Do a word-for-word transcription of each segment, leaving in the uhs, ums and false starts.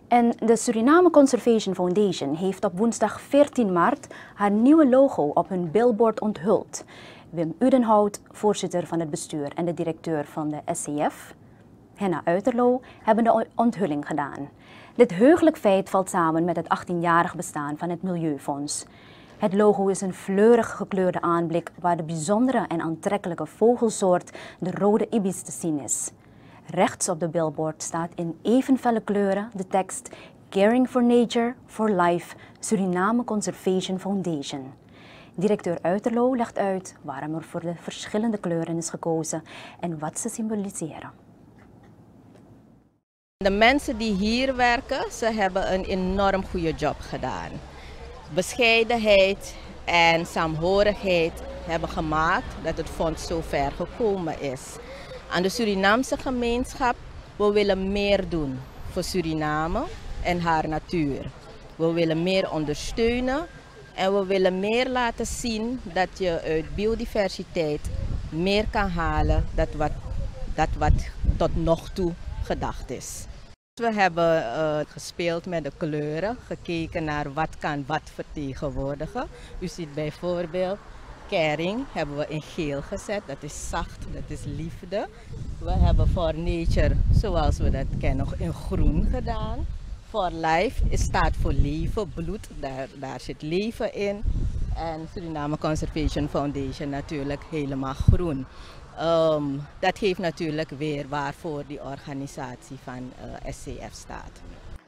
En de Suriname Conservation Foundation heeft op woensdag veertien maart haar nieuwe logo op hun billboard onthuld. Wim Udenhout, voorzitter van het bestuur en de directeur van de S C F, Henna Uiterlo, hebben de onthulling gedaan. Dit heugelijk feit valt samen met het achttienjarig bestaan van het Milieufonds. Het logo is een fleurig gekleurde aanblik waar de bijzondere en aantrekkelijke vogelsoort de rode ibis te zien is. Rechts op de billboard staat in even felle kleuren de tekst Caring for Nature, for Life, Suriname Conservation Foundation. Directeur Uiterlo legt uit waarom er voor de verschillende kleuren is gekozen en wat ze symboliseren. De mensen die hier werken, ze hebben een enorm goede job gedaan. Bescheidenheid en saamhorigheid hebben gemaakt dat het fonds zo ver gekomen is. Aan de Surinaamse gemeenschap, we willen meer doen voor Suriname en haar natuur. We willen meer ondersteunen en we willen meer laten zien dat je uit biodiversiteit meer kan halen dan wat, dat wat tot nog toe gedacht is. We hebben uh, gespeeld met de kleuren, gekeken naar wat kan wat vertegenwoordigen. U ziet bijvoorbeeld caring hebben we in geel gezet, dat is zacht, dat is liefde. We hebben for nature, zoals we dat kennen, in groen gedaan. For life staat voor leven, bloed, daar, daar zit leven in. En Suriname Conservation Foundation natuurlijk helemaal groen. Um, dat geeft natuurlijk weer waarvoor die organisatie van uh, S C F staat.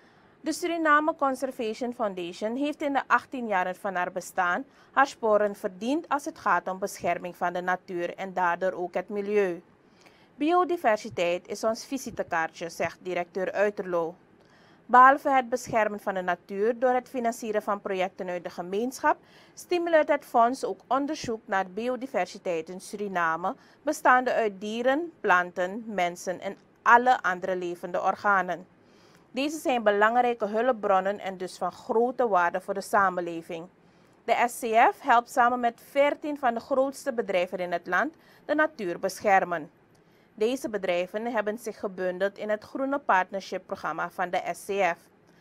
De Suriname Conservation Foundation heeft in de achttien jaren van haar bestaan haar sporen verdiend als het gaat om bescherming van de natuur en daardoor ook het milieu. Biodiversiteit is ons visitekaartje, zegt directeur Uiterlo. Behalve het beschermen van de natuur door het financieren van projecten uit de gemeenschap, stimuleert het fonds ook onderzoek naar biodiversiteit in Suriname, bestaande uit dieren, planten, mensen en alle andere levende organen. Deze zijn belangrijke hulpbronnen en dus van grote waarde voor de samenleving. De S C F helpt samen met veertien van de grootste bedrijven in het land de natuur beschermen. Deze bedrijven hebben zich gebundeld in het Groene Partnership-programma van de S C F.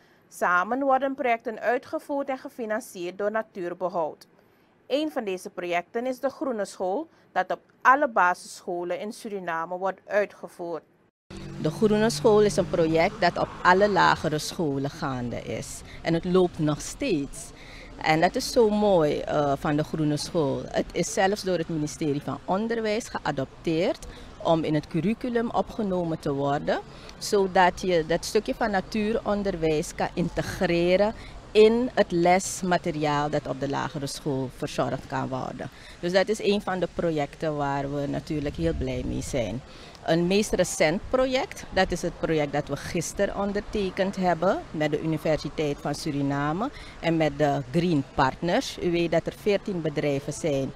Samen worden projecten uitgevoerd en gefinancierd door Natuurbehoud. Een van deze projecten is de Groene School, dat op alle basisscholen in Suriname wordt uitgevoerd. De Groene School is een project dat op alle lagere scholen gaande is. En het loopt nog steeds. En dat is zo mooi uh, van de Groene School. Het is zelfs door het ministerie van Onderwijs geadopteerd om in het curriculum opgenomen te worden, zodat je dat stukje van natuuronderwijs kan integreren in het lesmateriaal dat op de lagere school verzorgd kan worden. Dus dat is een van de projecten waar we natuurlijk heel blij mee zijn. Een meest recent project, dat is het project dat we gisteren ondertekend hebben met de Universiteit van Suriname en met de Green Partners. U weet dat er veertien bedrijven zijn,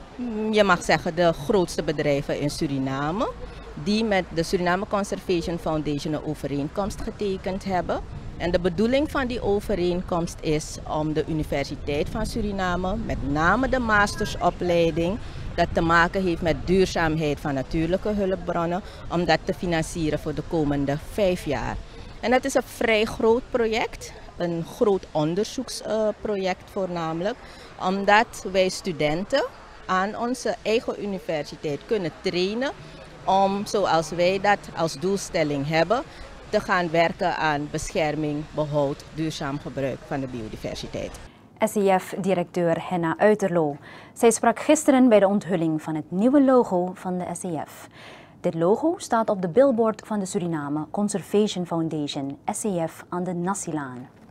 je mag zeggen de grootste bedrijven in Suriname, die met de Suriname Conservation Foundation een overeenkomst getekend hebben. En de bedoeling van die overeenkomst is om de Universiteit van Suriname, met name de mastersopleiding, dat te maken heeft met duurzaamheid van natuurlijke hulpbronnen, om dat te financieren voor de komende vijf jaar. En dat is een vrij groot project, een groot onderzoeksproject voornamelijk, omdat wij studenten aan onze eigen universiteit kunnen trainen om, zoals wij dat als doelstelling hebben, te gaan werken aan bescherming, behoud, duurzaam gebruik van de biodiversiteit. S C F-directeur Henna Uiterlo. Zij sprak gisteren bij de onthulling van het nieuwe logo van de S C F. Dit logo staat op de billboard van de Suriname Conservation Foundation, S C F, aan de Nassilaan.